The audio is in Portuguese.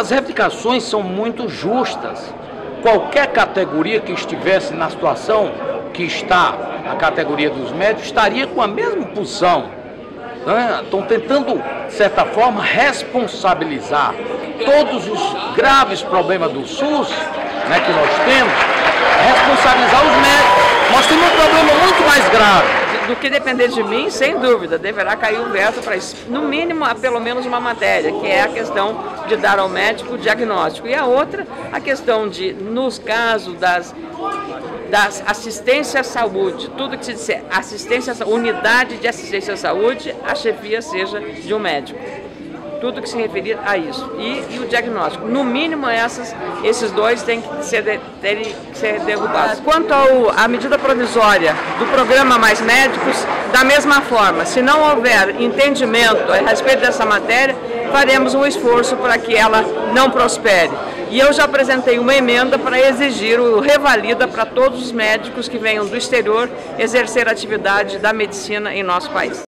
as reivindicações são muito justas. Qualquer categoria que estivesse na situação que está a categoria dos médicos estaria com a mesma posição. Estão tentando, de certa forma, responsabilizar todos os graves problemas do SUS, né, que nós temos, responsabilizar os médicos. Nós temos um problema muito mais grave. Do que depender de mim, sem dúvida, deverá cair o veto para, no mínimo, pelo menos uma matéria, que é a questão de dar ao médico o diagnóstico. E a outra, a questão de, nos casos das assistência à saúde, tudo que se disser unidade de assistência à saúde, a chefia seja de um médico. Tudo que se referir a isso. E o diagnóstico. No mínimo, esses dois têm que ser derrubados. Quanto à medida provisória do programa Mais Médicos, da mesma forma, se não houver entendimento a respeito dessa matéria, faremos um esforço para que ela não prospere. E eu já apresentei uma emenda para exigir o revalida para todos os médicos que venham do exterior exercer a atividade da medicina em nosso país.